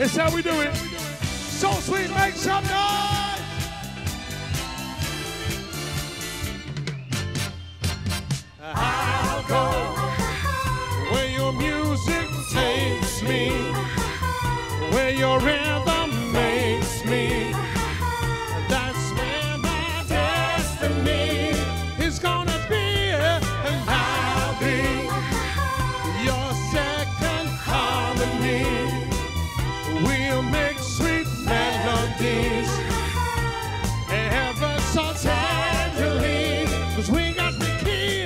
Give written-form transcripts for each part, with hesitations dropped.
It's how we do it. So sweet, make some noise. I'll go where your music takes me, where your rhythm makes me. That's where my destiny is gonna be, and I'll be your second harmony. We'll make sweet melodies ever so tenderly, 'cause we got the key.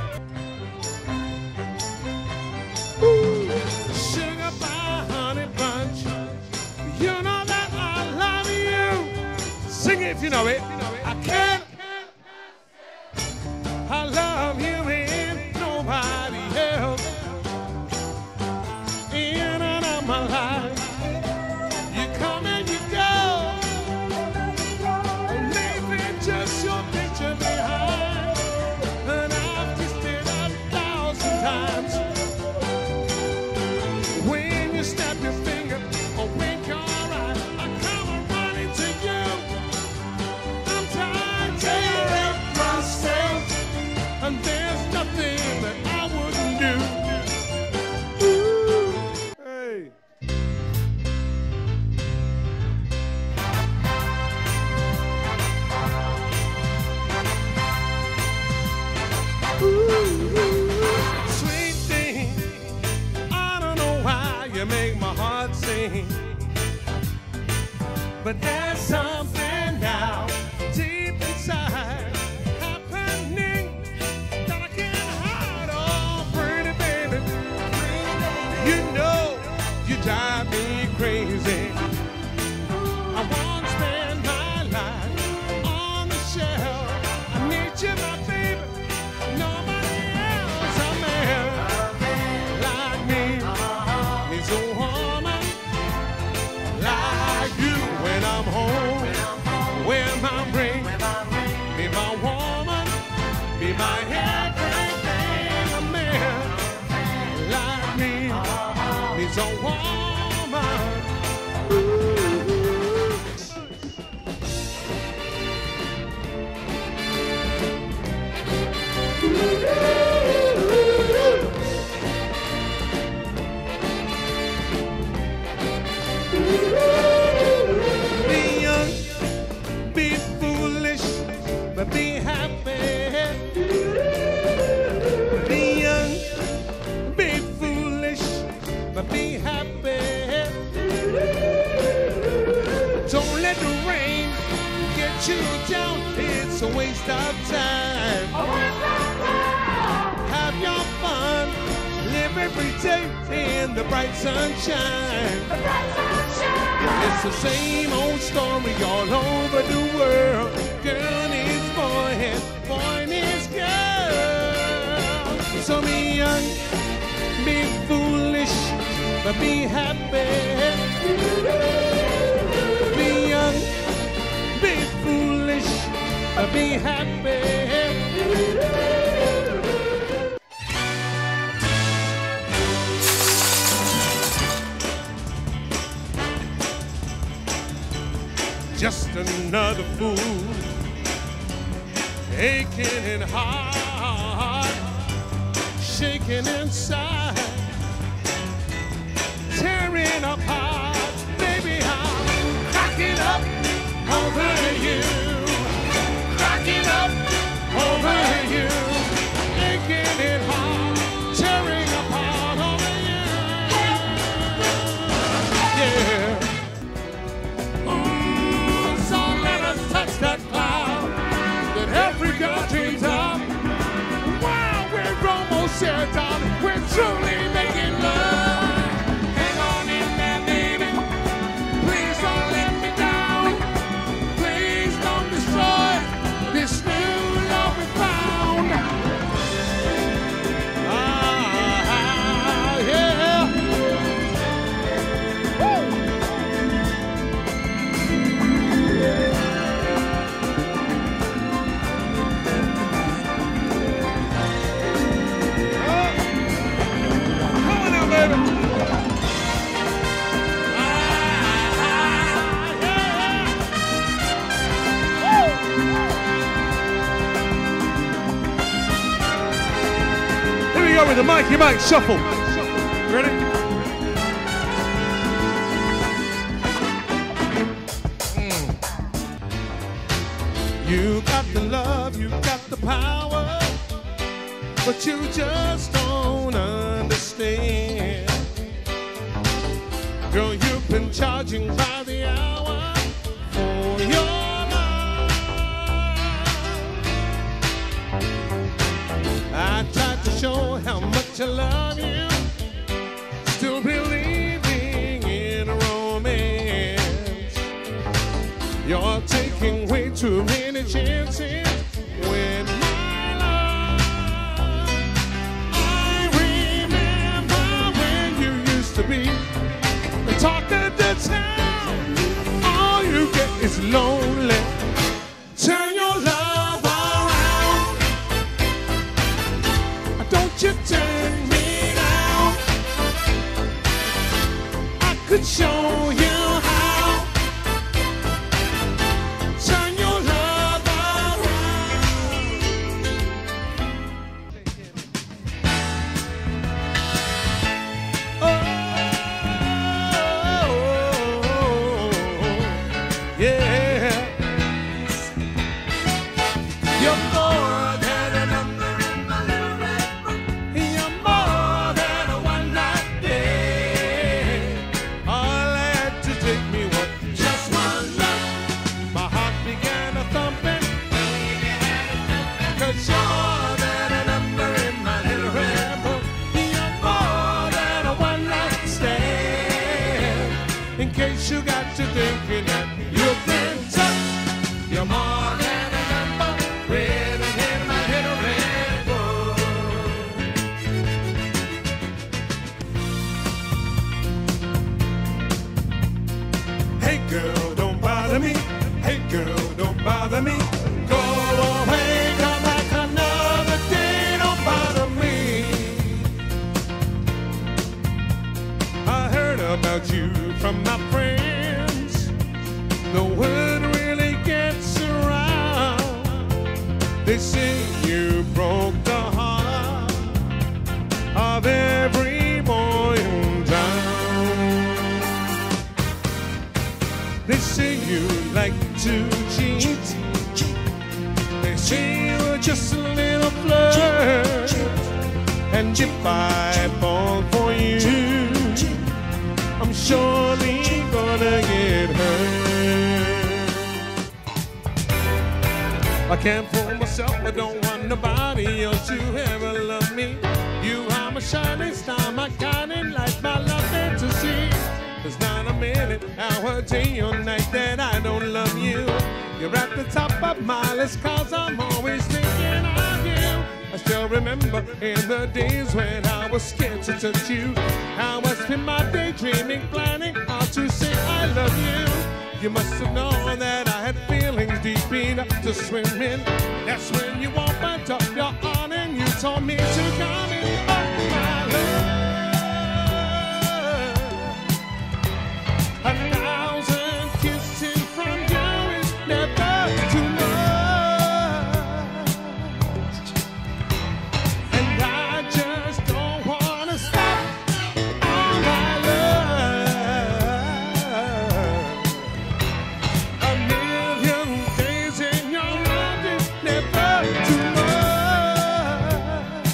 Ooh, sugar pie, honey bunch, you know that I love you. Sing it if you know it. I can't. I love you and nobody else in and out my life. You come and you go, leaving just your picture behind. And I've kissed it 1,000 times. When you snap your finger or wink your eye, I come running to you. I'm trying to help myself, and there's nothing that I wouldn't do. Ooh. Hey. Sweet thing, I don't know why you make my heart sing, but there's something now deep inside happening that I can't hide. Oh, pretty baby, you know you drive me crazy. I won't spend my life on the shelf. I need you, my baby. Nobody else, a man like me needs a woman like you. When I'm home, wear my ring, be my woman, be my everything. A man like me needs a woman. Be young, be foolish, but be happy. Be young, be foolish, but be happy. Don't let the rain get you down, it's a waste of time. Have your fun, live every day in the bright sunshine. It's the same old story all over the world. Girl needs boy and boy needs girl. So be young, be foolish, but be happy. Be young, be foolish, but be happy. Just another fool, aching and heart, shaking inside, tearing apart. Baby, I'm cracking up over you, cracking up over you, aching and heart, tearing apart over you. Yeah. Touch that cloud that every girl dreams of. Wow, we're almost there, darling. We're truly making love. Hang on in there, baby. Please don't let me down. Please don't destroy this new love we found. Ah, yeah. Woo. go with the Mikey Mike shuffle. Ready? You got the love, you got the power, but you just don't understand. Girl, you've been charging by the hour for your love. I tried to show how much I love you, still believing in romance. You're taking way too many chances with my love. I remember when you used to be the talk of the town. All you get is lonely. Turn your love around. Don't you turn me down. I could show you how. Turn your love around. Oh, yeah. You're more than a number in my little red book. You're more than a one-night stand. All I had to take me was just one look. My heart began a thumping. 'Cause you're more than a number in my little red book. You're more than a one-night stand. In case you got to thinking that you've been touched, you're more than a number written in my little red book. Hey girl, don't bother me. Hey girl, don't bother me. Go away, come back another day. Don't bother me. I heard about you from my friends. The word really gets around. They say you broke the heart of every boy in town. They say you like to cheat. They say you're just a little flirt. And if I fall for you, I'm surely gonna get hurt. I can't fool myself, I don't want nobody else to ever love me. You are my shining star, my guiding light, my love fantasy. There's not a minute, hour, day or night that I don't love you. You're at the top of my list 'cause I'm always thinking of you. I still remember in the days when I was scared to touch you. I was in my daydreaming, planning how to say I love you. You must have known that I had feelings deep enough to swim in. That's when you opened up your arm and you told me to come in. Oh, my love. A thousand kisses from you is never too much. And I just don't wanna stop all my love. A million days in your love is never too much.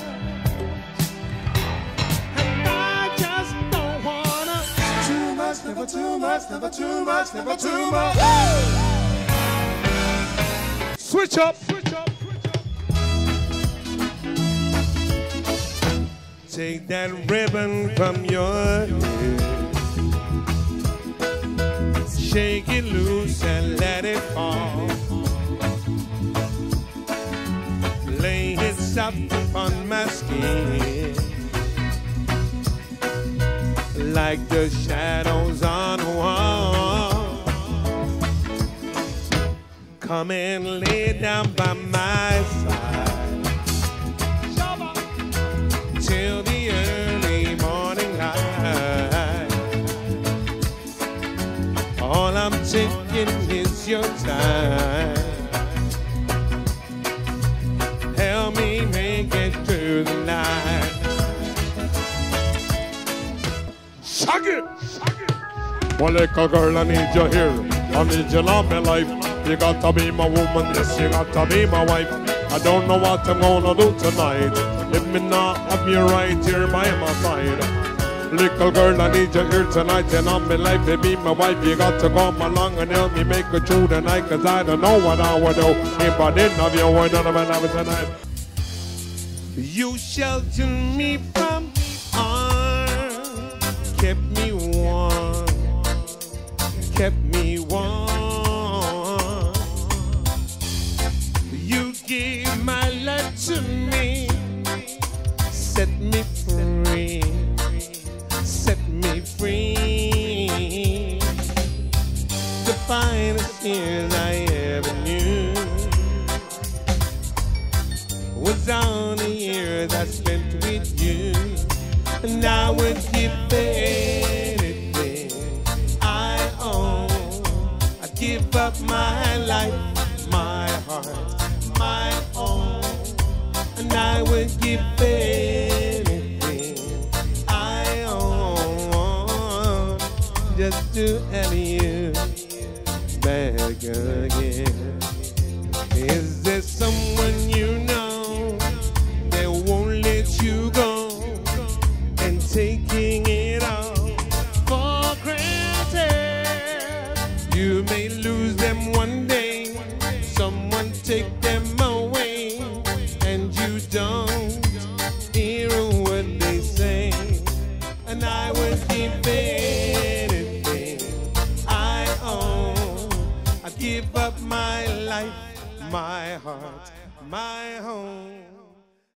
And I just don't wanna. Too much, never too much, never too much, never too much. Switch up, switch up, switch up. Take that ribbon from your head. Shake it loose and let it fall. Lay it soft upon my skin, like the shadows on the wall. Come and lay down by my side till the early morning light. All I'm taking is your time. Help me make it through the night. Well, little girl, I need you here. I need you all my life. You got to be my woman, yes, you got to be my wife. I don't know what I'm gonna do tonight if me not have you right here by my side. Little girl, I need you here tonight and on my life to be my wife. You got to come along and help me make it through the night, cause I don't know what I would do if I didn't have you. I don't know what I was tonight. You sheltered me from harm, kept me warm, kept me warm. You gave my life to me, set me free, set me free. The finest years I ever knew was on the years I spent with you. And I would give anything I own. I'd give up my life, my heart, my own. And I would give anything I own just to have you back again. Is there someone you know that won't let you go and taking it all for granted? You may lose them one day, someone take them away, and you don't hear what they say. And I would give anything I own. I'd give up my life, my heart, my home.